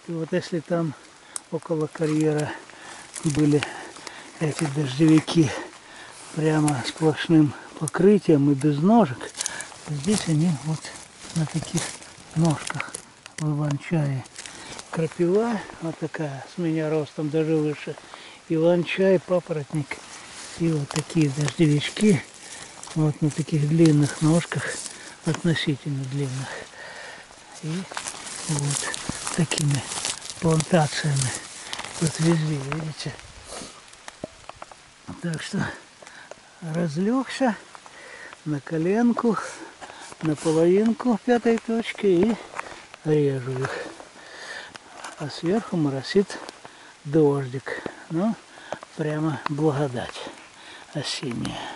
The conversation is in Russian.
И вот если там около карьера были эти дождевики прямо сплошным покрытием и без ножек, то здесь они вот на таких ножках в иван-чае. Крапива вот такая, с меня ростом даже выше, иван-чай, папоротник и вот такие дождевички вот на таких длинных ножках, относительно длинных. И вот такими плантациями тут везде, видите. Так что разлегся на коленку, на половинку пятой точки и режу их. А сверху моросит дождик. Ну, прямо благодать осенняя.